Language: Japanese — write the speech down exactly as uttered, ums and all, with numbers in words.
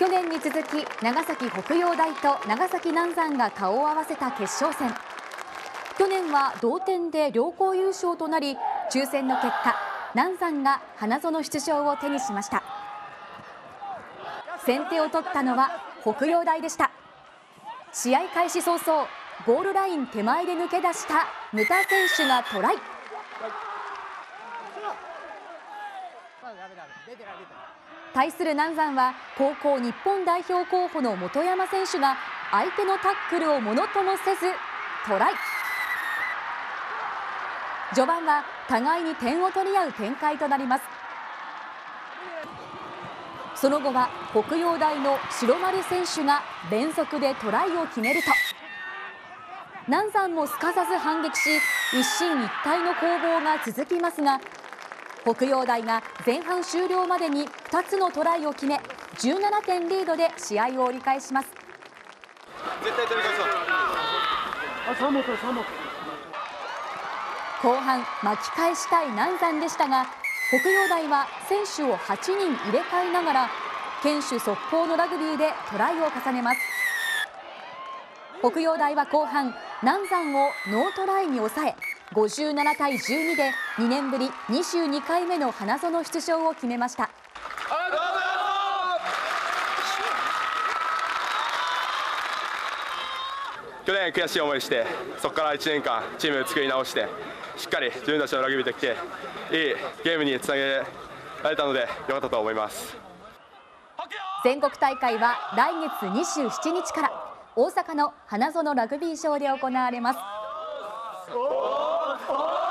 去年に続き長崎北陽大と長崎南山が顔を合わせた決勝戦。去年は同点で両校優勝となり、抽選の結果南山が花園出場を手にしました。先手を取ったのは北陽大でした。試合開始早々、ゴールライン手前で抜け出した牟田選手がトライ。対する南山は高校日本代表候補の本山選手が相手のタックルをものともせずトライ。序盤は互いに点を取り合う展開となります。その後は北陽大の白丸選手が連続でトライを決めると、南山もすかさず反撃し、一進一退の攻防が続きますが、北陽大が前半終了までにふたつのトライを決め、じゅうななてんリードで試合を折り返します。 絶対取り返そう。あ、さんもさんも。 後半巻き返したい南山でしたが、北陽大は選手をはちにん入れ替えながら堅守速攻のラグビーでトライを重ねます。北陽大は後半南山をノートライに抑え、ごじゅうななたいじゅうにでにねんぶりにじゅうにかいめの花園出場を決めました。 去年悔しい思いして、そこからいちねんかんチームを作り直して、しっかり自分たちのラグビーできて、いいゲームにつなげられたのでよかったと思います。 全国大会は来月にじゅうしちにちから大阪の花園ラグビー場で行われます。